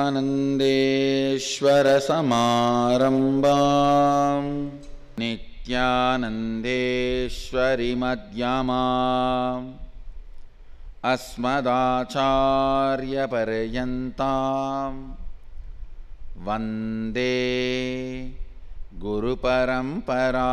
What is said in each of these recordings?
नित्यानन्देश्वरसमारम्भाम् नित्यानन्देश्वरिमध्यमाम् अस्मदाचार्यपर्यन्ताम् वन्दे गुरुपरम्परा।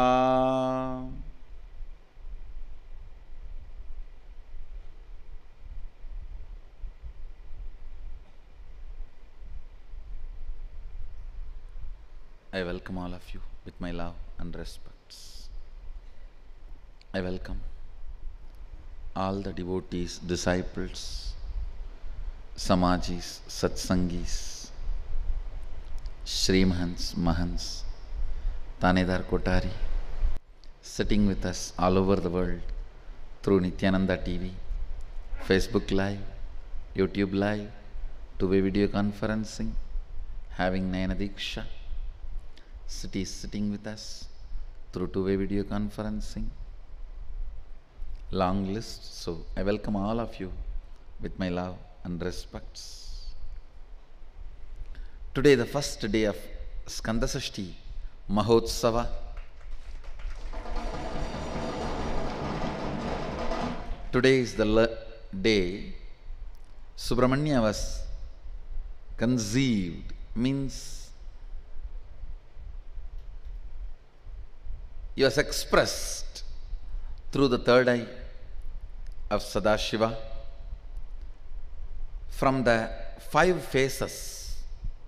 I welcome all of you with my love and respects. I welcome all the devotees, disciples, Samajis, Satsangis, Shrimahans, Mahans, Tanedar Kotari, sitting with us all over the world through Nityananda TV, Facebook Live, YouTube Live, two-way video conferencing, having Nayana Diksha, sitting with us through two-way video conferencing. Long list. So I welcome all of you with my love and respects. Today, the first day of Skandasashti Mahotsava. Today is the day Subramanya was conceived, means he was expressed through the third eye of Sadashiva from the 5 phases: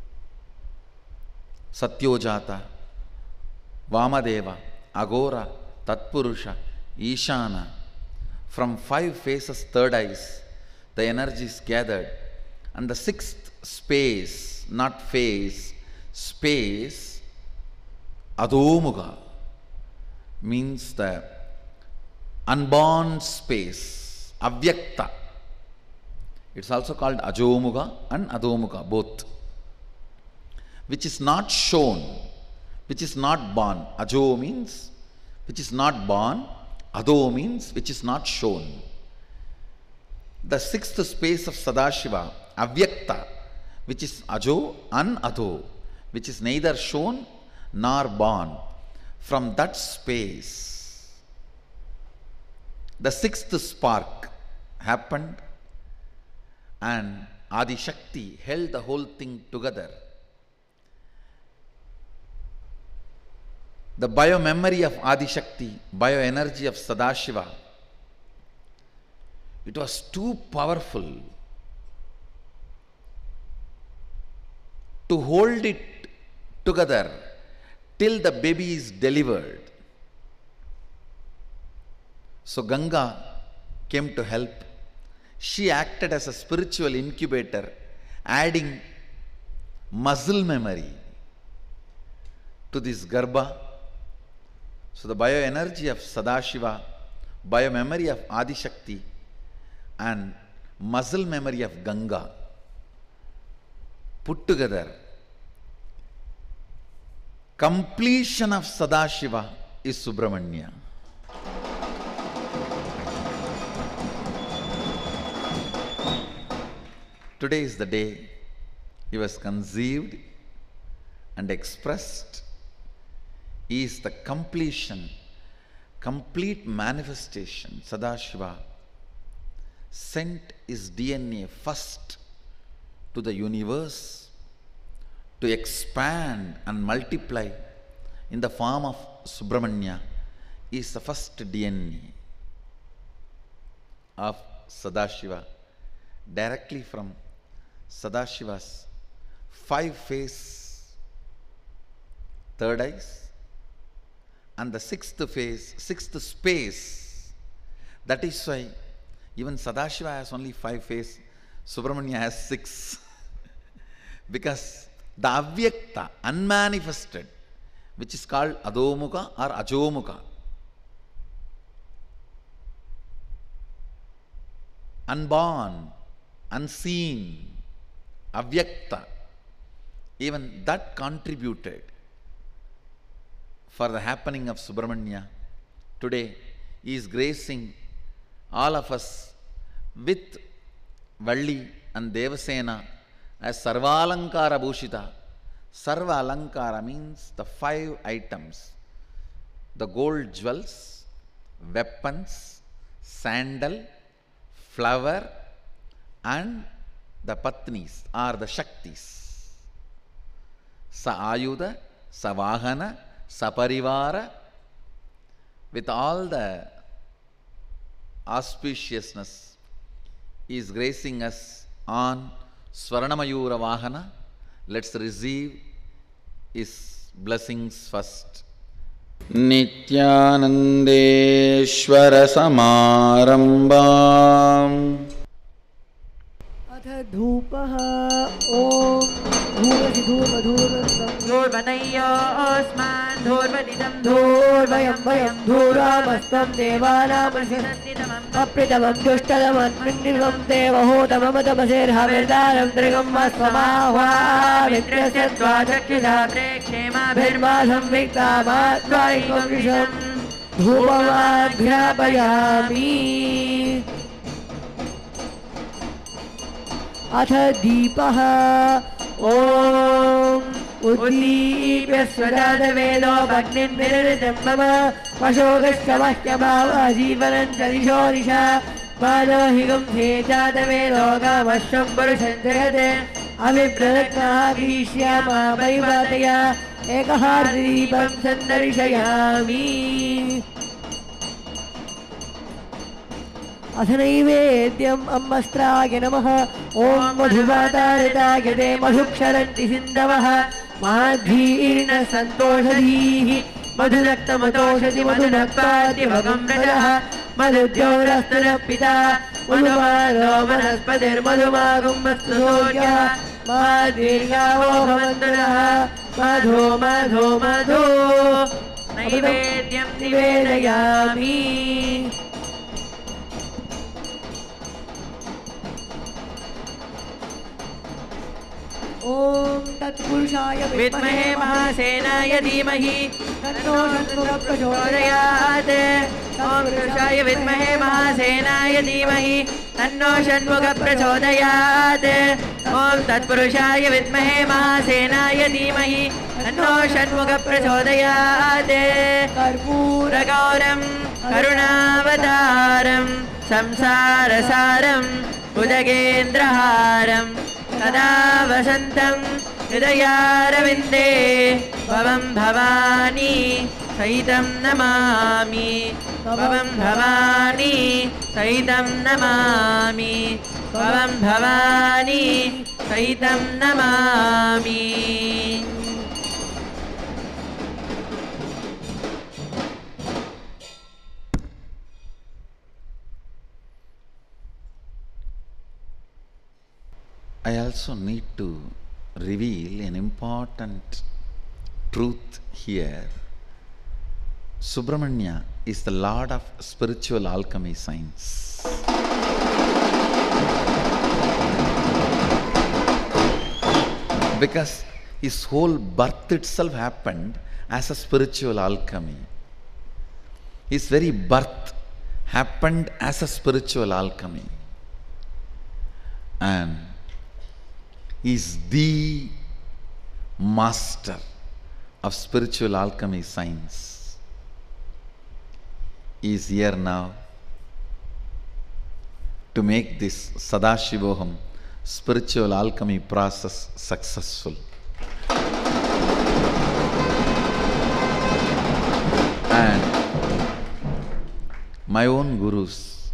Satyojata, Vamadeva, Agora, Tatpurusha, Ishana. From 5 phases, third eyes, the energy is gathered, and the 6th space, not phase, space, Adhomuga, means the unborn space, Avyakta. It's also called Ajomuga and Adhomuga, both, which is not shown, which is not born. Ajo means which is not born, Adho means which is not shown. The 6th space of Sadashiva, Avyakta, which is Ajo and Adho, which is neither shown nor born. From that space, the 6th spark happened, and Adi Shakti held the whole thing together. The bio-memory of Adi Shakti, bio-energy of Sadashiva, it was too powerful to hold it together till the baby is delivered. So Ganga came to help. She acted as a spiritual incubator, adding muscle memory to this Garbha. So the bioenergy of Sadashiva, biomemory of Adi Shakti, and muscle memory of Ganga put together, completion of Sadashiva is Subramanya. Today is the day he was conceived and expressed. He is the completion, complete manifestation. Sadashiva sent his DNA first to the universe to expand and multiply in the form of Subramanya. He is the first DNA of Sadashiva, directly from Sadashiva's 5 phase, third eyes, and the 6th phase, 6th space. That is why even Sadashiva has only 5 phase, Subramanya has 6. Because the Avyakta, unmanifested, which is called Adhomuka or Ajomuka, unborn, unseen, Avyakta, even that contributed for the happening of Subramanya. Today, he is gracing all of us with Valli and Devasena as Sarvalankara Bhushita. Sarva Alankara means the 5 items: the gold jewels, weapons, sandal, flower, and the Patnis or the Shaktis. Sa Ayuda, Sa Vahana, Sa Parivara, with all the auspiciousness, is gracing us on Swarnamayura Vahana. Let's receive his blessings first. Nityanandeshwara Samarambam धूपः ॐ धूर्वसि धूर्वधूर्वं धूर्वतयोऽस्मान् धूर्वदिदं धूर्वयं वयं धूरामस्तं देवानामृषन्नितमम् अप्रितमं दुष्टतमन्मृण्डिलं देवहूतममतमसेर्हविर्दानं त्रिगं वस्वमाह्वामित्रस्य द्वाचक्षुषा प्रेक्षेमाभिर्मा संविक्तामात्मायिकं विषं धूपमाघ्रापयामि अथ दीपः ॐ उद्दीप्य स्वजातवेदो भग्निं विररितं मम वशोगश्चमह्यभावजीवनं च दिशो दिशा मानोहिगं हे जातवेदो कामश्वं पुरुषं जगते अभिप्रदग्नः ग्रीष्यामा परिपातया एकहार्दीपं सन्दर्शयामि अथ नैवेद्यम् अम्मस्त्राय नमः ॐ मधुवातारिताय ते मधुक्षरन्ति सिन्धवः माध्वीर्न सन्तोषधीः मधुनक्तमतोषधि मधुनक्ताद्यभगं व्रजः मधुद्योरस्तुनः पिता मधुमानो वनस्पतिर्मधुमागुम्बस्तु सूर्यः माध्वीर्यावो भवन्तु नः मधो मधो मधो नैवेद्यं निवेदयामि ॐ तत्पुरुषाय विद्महे महासेनाय धीमहि तन्नो षण्मुखः प्रचोदयात्। ॐ पुरुषाय विद्महे महासेनाय धीमहि तन्नो षण्मुखः प्रचोदयात्। ॐ तत्पुरुषाय विद्महे महासेनाय धीमहि तन्नो षण्मुखः प्रचोदयात्। कर्पूरगौरं करुणावतारं संसारसारं भुजगेन्द्रहारं सदा वसन्तं हृदयारविन्दे भवं भवानी सहितं नमामि भवं भवानी सहितं नमामि भवं भवानी सहितं Namami. I also need to reveal an important truth here. Subramanya is the lord of spiritual alchemy science. Because his whole birth itself happened as a spiritual alchemy. His very birth happened as a spiritual alchemy. And is the master of spiritual alchemy science. He is here now to make this Sadashivoham spiritual alchemy process successful. And my own gurus,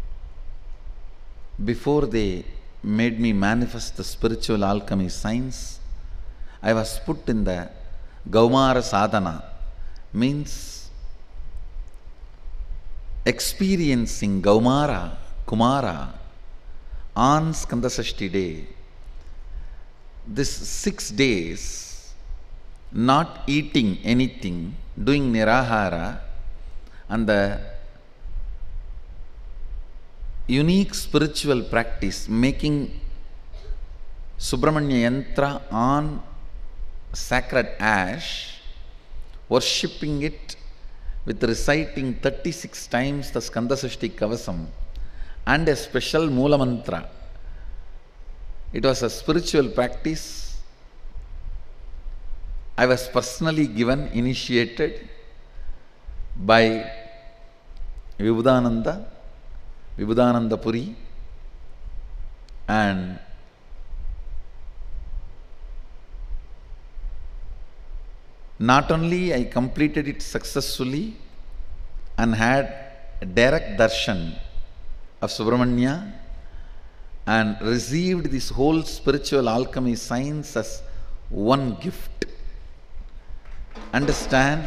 before they made me manifest the spiritual alchemy science, I was put in the Gaumara Sadhana, means experiencing Gaumara, Kumara on Skandasashti day. This 6 days, not eating anything, doing Nirahara, and the unique spiritual practice, making Subramanya Yantra on sacred ash, worshipping it with reciting 36 times the Skandasashti Kavasam and a special Mula Mantra It was a spiritual practice. I was personally initiated by Vibhudananda Puri, and not only I completed it successfully and had a direct darshan of Subramanya and received this whole spiritual alchemy science as one gift. Understand?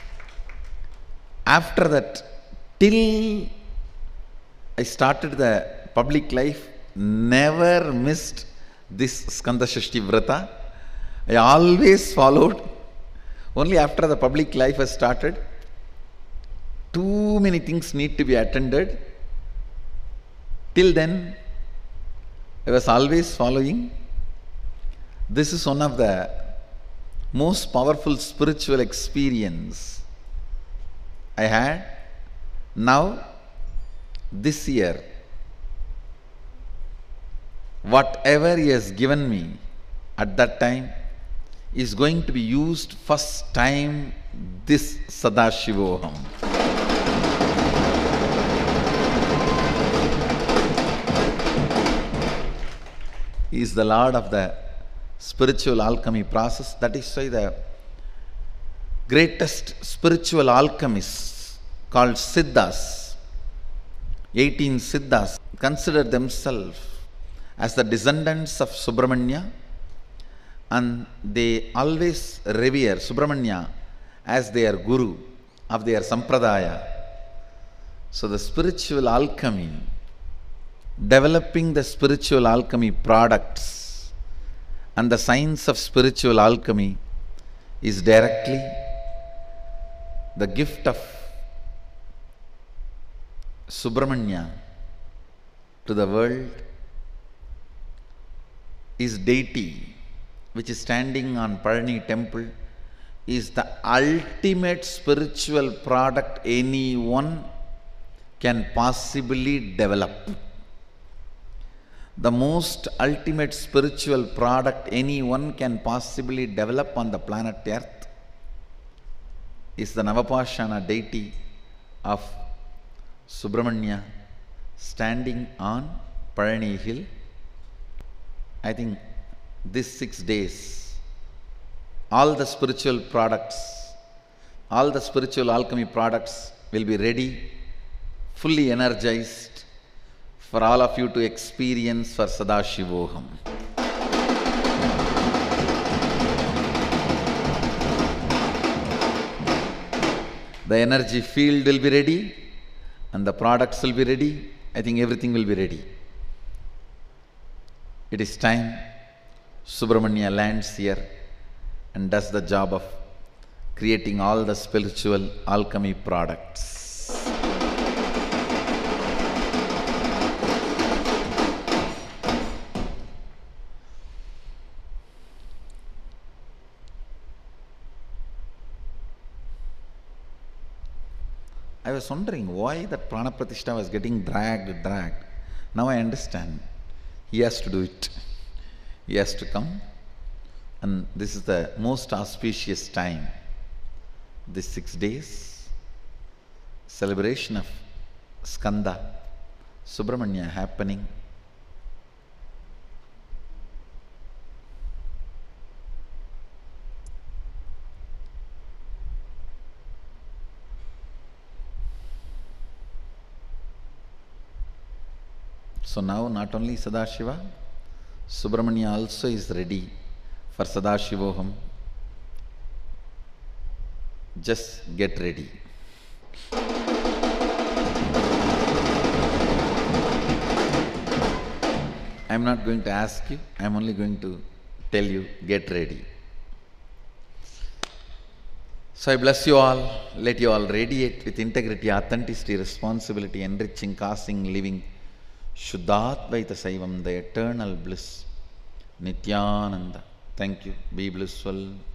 After that, till I started the public life, never missed this Skanda Shashti Vrata. I always followed. Only after the public life has started, too many things need to be attended. Till then, I was always following. This is one of the most powerful spiritual experience I had. Now, this year, whatever He has given me at that time is going to be used first time this Sadashivoham. He is the Lord of the spiritual alchemy process. That is why the greatest spiritual alchemists called Siddhas, 18 Siddhas, consider themselves as the descendants of Subramanya, and they always revere Subramanya as their guru of their sampradaya. So the spiritual alchemy, developing the spiritual alchemy products and the science of spiritual alchemy is directly the gift of Subramanya to the world. His deity, which is standing on Palani temple, is the ultimate spiritual product anyone can possibly develop. The most ultimate spiritual product anyone can possibly develop on the planet Earth is the Navapashana deity of Subramanya standing on Palani hill. I think these 6 days, all the spiritual products, all the spiritual alchemy products will be ready, fully energized for all of you to experience for Sadashivoham. The energy field will be ready and the products will be ready. I think everything will be ready. It is time Subramanya lands here and does the job of creating all the spiritual alchemy products. I was wondering why that Prana Pratishtha was getting dragged. Now I understand. He has to do it. He has to come, and this is the most auspicious time. This 6 days, celebration of Skanda, Subramanya happening. So now not only Sadashiva, Subramanya also is ready for Sadashivoham. Just get ready. I am not going to ask you, I am only going to tell you, get ready. So I bless you all, let you all radiate with integrity, authenticity, responsibility, enriching, causing, living Shuddhadvaita Saivam, the eternal bliss, Nityananda. Thank you. Be blissful.